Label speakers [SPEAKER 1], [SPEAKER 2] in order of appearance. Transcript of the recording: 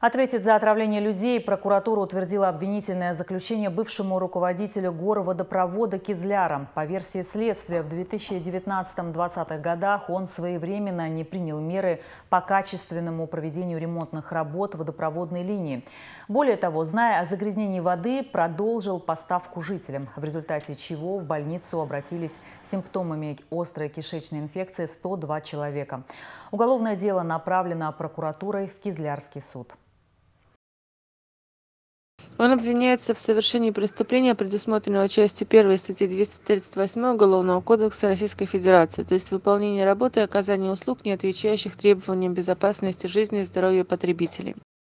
[SPEAKER 1] Ответит за отравление людей. Прокуратура утвердила обвинительное заключение бывшему руководителю гороводопровода Кизляра. По версии следствия, в 2019-2020 годах он своевременно не принял меры по качественному проведению ремонтных работ водопроводной линии. Более того, зная о загрязнении воды, продолжил поставку жителям, в результате чего в больницу обратились с симптомами острой кишечной инфекции 102 человека. Уголовное дело направлено прокуратурой в Кизлярский суд.
[SPEAKER 2] Он обвиняется в совершении преступления, предусмотренного частью 1 статьи 238 Уголовного кодекса Российской Федерации, то есть выполнение работы и оказание услуг, не отвечающих требованиям безопасности жизни и здоровья потребителей.